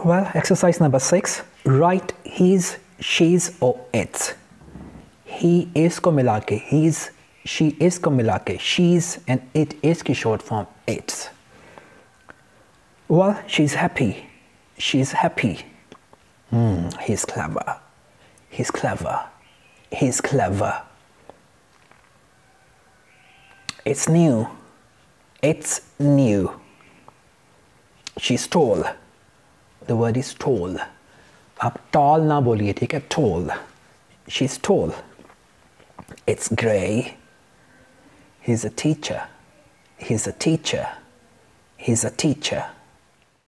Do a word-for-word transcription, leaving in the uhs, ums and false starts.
Well, exercise number six. Write his, she's or its. He is को मिला के he's, she is को मिला के she's and it is की short form it's. Well, she's happy. She's happy. Hmm, he's clever. He's clever. He's clever. It's new. It's new. She's tall. The word is tall. आप tall ना बोलिए, ठीक है? Tall. She's tall. It's grey. He's a teacher. He's a teacher. He's a teacher.